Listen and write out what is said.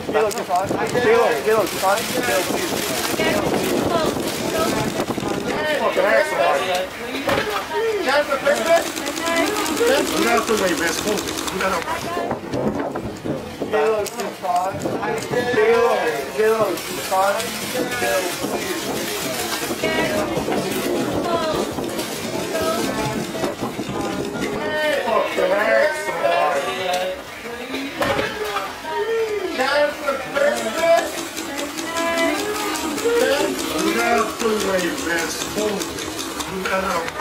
Caleb, just on. Caleb, just on. Caleb, please. Fucking excellent. Jennifer, Christmas? We got to wait, man. Focus. We got to... Caleb, just on. Caleb, just on. Caleb, please. Fucking excellent. Jennifer, Christmas? We got to wait, man. Focus. We got to...